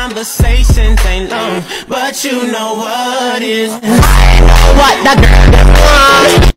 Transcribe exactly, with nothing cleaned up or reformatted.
conversations ain't long, but you know what is. I know what the